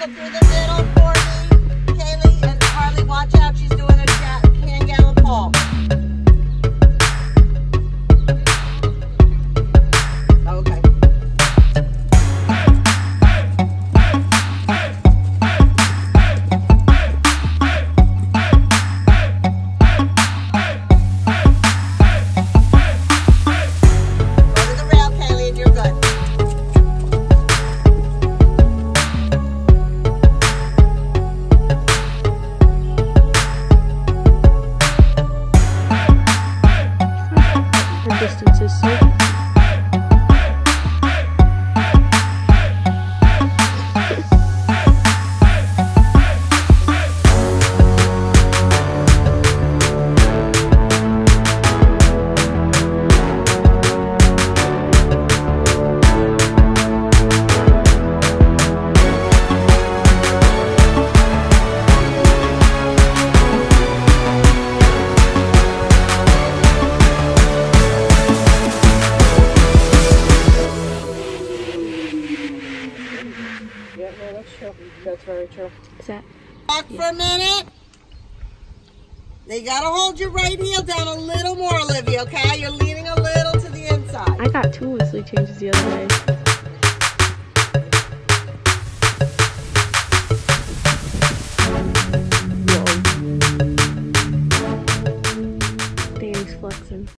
through the middle for me, Kaylee, and Harley, watch out. She's doing a hand gallop haul. Okay. Distance is so Yeah, no, that's true. That's very true. is that Back for a minute. They gotta hold your right heel down a little more, Olivia, okay? You're leaning a little to the inside. I got 2 loosely changes the other day.